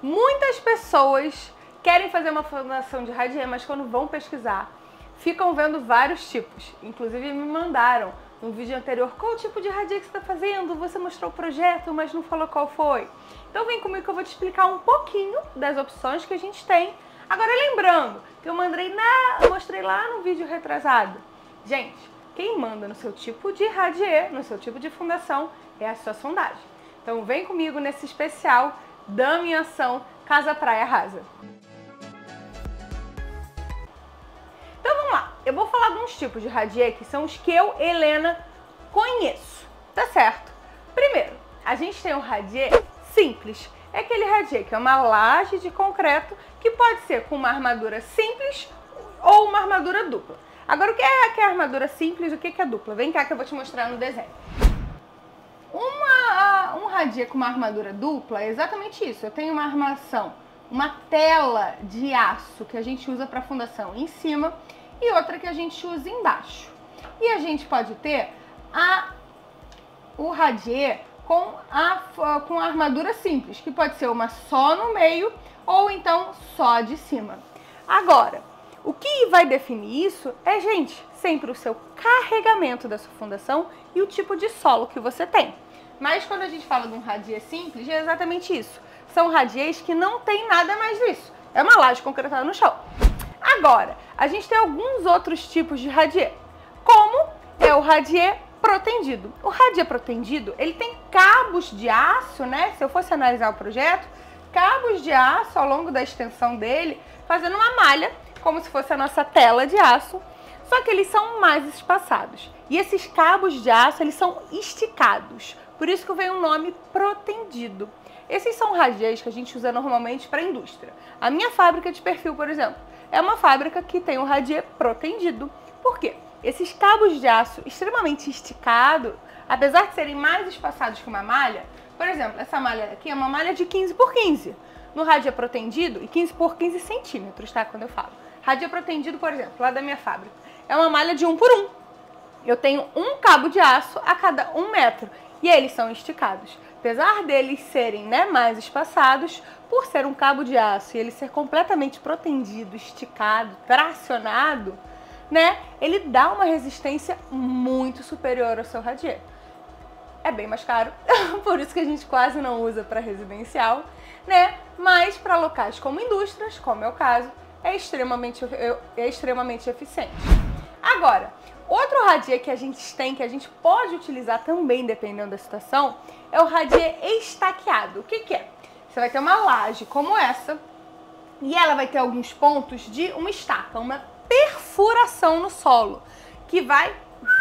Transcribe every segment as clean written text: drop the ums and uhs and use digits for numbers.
Muitas pessoas querem fazer uma fundação de radier, mas quando vão pesquisar, ficam vendo vários tipos. Inclusive me mandaram no vídeo anterior qual tipo de radier que você está fazendo, você mostrou o projeto, mas não falou qual foi. Então vem comigo que eu vou te explicar um pouquinho das opções que a gente tem. Agora lembrando que eu mostrei lá no vídeo retrasado. Gente, quem manda no seu tipo de radier, no seu tipo de fundação, é a sua sondagem. Então vem comigo nesse especial Dama em Ação Casa Praia Rasa. Então vamos lá, eu vou falar de uns tipos de radier que são os que eu, Helena, conheço, tá certo? Primeiro, a gente tem um radier simples. É aquele radier que é uma laje de concreto que pode ser com uma armadura simples ou uma armadura dupla. Agora, o que é armadura simples e o que é dupla? Vem cá que eu vou te mostrar no desenho. Um radier com uma armadura dupla é exatamente isso. Eu tenho uma armação, uma tela de aço que a gente usa para fundação em cima e outra que a gente usa embaixo. E a gente pode ter o radier com a armadura simples, que pode ser uma só no meio ou então só de cima. Agora, o que vai definir isso é, gente, sempre o seu carregamento da sua fundação e o tipo de solo que você tem. Mas quando a gente fala de um radier simples, é exatamente isso. São radiers que não tem nada mais disso. É uma laje concretada no chão. Agora, a gente tem alguns outros tipos de radier, como é o radier protendido. O radier protendido, ele tem cabos de aço, né? Se eu fosse analisar o projeto, cabos de aço ao longo da extensão dele, fazendo uma malha, como se fosse a nossa tela de aço, só que eles são mais espaçados. E esses cabos de aço, eles são esticados. Por isso que vem o nome protendido. Esses são radiers que a gente usa normalmente para a indústria. A minha fábrica de perfil, por exemplo, é uma fábrica que tem um radier protendido. Por quê? Esses cabos de aço extremamente esticados, apesar de serem mais espaçados que uma malha, por exemplo, essa malha aqui é uma malha de 15 por 15. No radier protendido, e 15 por 15 centímetros, tá? Quando eu falo. Radier protendido, por exemplo, lá da minha fábrica, é uma malha de 1 por 1. Eu tenho um cabo de aço a cada 1 metro. E eles são esticados. Apesar deles serem, né, mais espaçados, por ser um cabo de aço e ele ser completamente protendido, esticado, tracionado, né, ele dá uma resistência muito superior ao seu radier. É bem mais caro, por isso que a gente quase não usa para residencial, né, mas para locais como indústrias, como é o caso, é extremamente eficiente. Agora, outro radier que a gente tem, que a gente pode utilizar também, dependendo da situação, é o radier estaqueado. O que é? Você vai ter uma laje como essa, e ela vai ter alguns pontos de uma estaca, uma perfuração no solo, que vai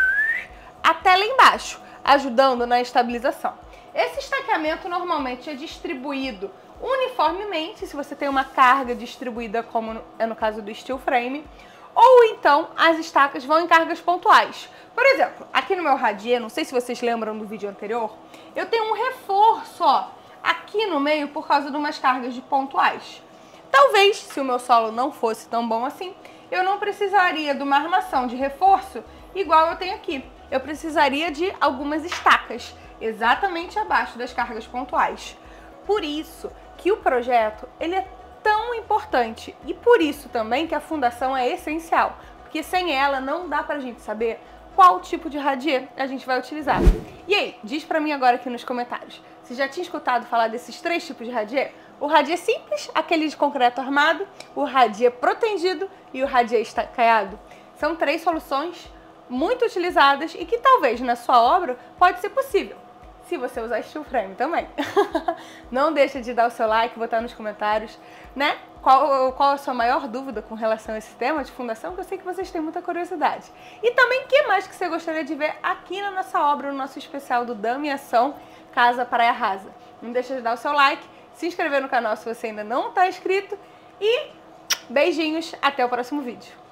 até lá embaixo, ajudando na estabilização. Esse estaqueamento normalmente é distribuído uniformemente, se você tem uma carga distribuída, como é no caso do steel frame, ou então as estacas vão em cargas pontuais. Por exemplo, aqui no meu radier, não sei se vocês lembram do vídeo anterior, eu tenho um reforço, ó, aqui no meio por causa de umas cargas de pontuais. Talvez, se o meu solo não fosse tão bom assim, eu não precisaria de uma armação de reforço igual eu tenho aqui. Eu precisaria de algumas estacas, exatamente abaixo das cargas pontuais. Por isso que o projeto, ele é tão importante e por isso também que a fundação é essencial, porque sem ela não dá pra gente saber qual tipo de radier a gente vai utilizar. E aí, diz pra mim agora aqui nos comentários, você já tinha escutado falar desses 3 tipos de radier? O radier simples, aquele de concreto armado, o radier protendido e o radier estaqueado. São 3 soluções muito utilizadas e que talvez na sua obra pode ser possível, se você usar steel frame também. Não deixa de dar o seu like, botar nos comentários, né? Qual a sua maior dúvida com relação a esse tema de fundação, que eu sei que vocês têm muita curiosidade. E também o que mais que você gostaria de ver aqui na nossa obra, no nosso especial do Dama em Ação Casa Praia Rasa. Não deixa de dar o seu like, se inscrever no canal se você ainda não está inscrito e beijinhos, até o próximo vídeo.